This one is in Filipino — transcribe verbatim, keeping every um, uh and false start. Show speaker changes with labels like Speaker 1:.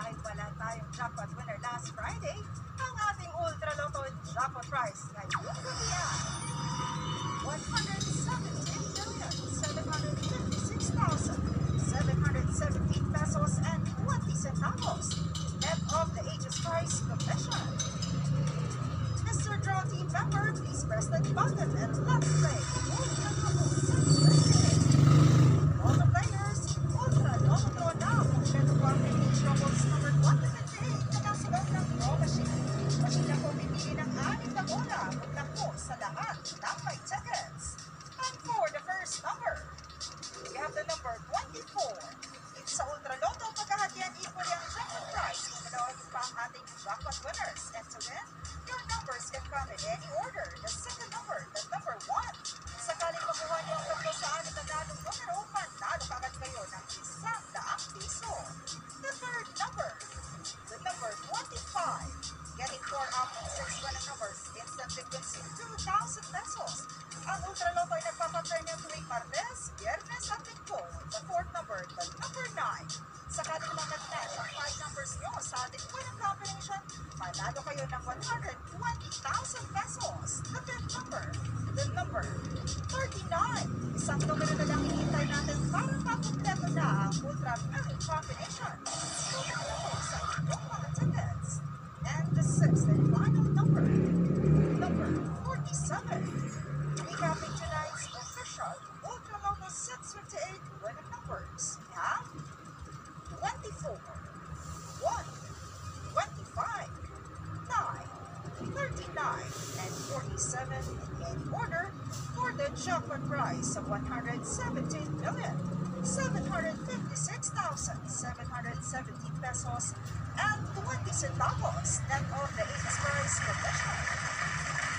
Speaker 1: dahil wala tayong jackpot winner last Friday, ang ating Ultra Lotto jackpot prize ngayong gabi ay one hundred seventeen million, seven hundred fifty-six thousand, seven hundred seventeen pesos and twenty centavos. Net of the Aegis Prize Commission. Mister Draw Team member, please press the button and let's play Ultra Lotto six twenty-eight. All the players, Ultra Lotto Draw now. Kompleto po ang Philippine Troubles number one twenty-eight na nasa loob ng draw machine. Machine na po pipili ng anim na bola mula po sa lahat ng may tickets. And for the first number, we have the number twenty-four. It's sa Ultra Lotto, pagkahatian equally ang jackpot prize. Manalood pa ang ating jackpot winners. And to win, your numbers can come in any order. The second number, the number one. Sakaling makuha niyo ang tatlo sa anim na nanong numero, manalo kagad kayo ng isang daang piso. The third number, the number twenty-five. Getting four out of six winning numbers instantly wins two thousand pesos. Ang Ultra Lotto ay nagpapapremyo tuwing Martes, Biyernes at Linggo. The fourth number, the number nine. Sakaling naman nag-match ang five numbers nyo sa ating winning combination, manalo kayo ng one hundred twenty thousand pesos. The fifth number, the number thirty-nine. Isang numero na lang hihintay natin para makumpleto na ang Ultra winning combination. Manalo ko sa inyong mga tickets. And the sixth and final number, number forty-seven. Recapping tonight's official Ultra Lotto six fifty-eight winning numbers. We have twenty-four, one, twenty-five, nine, thirty-nine, and forty-seven in order for the jackpot prize of one hundred seventeen million, seven hundred fifty-six thousand, seven hundred seventeen pesos and twenty centavos. Net of the Aegis Prize Commission.